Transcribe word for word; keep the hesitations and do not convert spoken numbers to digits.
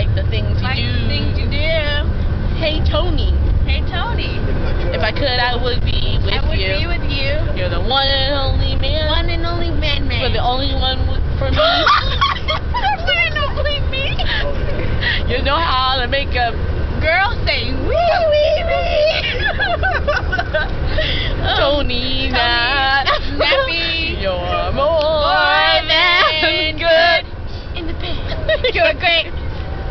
like the things you like do. the things you do. Hey Tony. Hey Tony. If I could, I would be with I would you. be with you. You're the one and only man. One and only man, man. You're the only one w- for me. One and only me. You know how to make a Girl say wee wee wee. Tony, not Nappy. You're more More than than good. In the bed. You're great.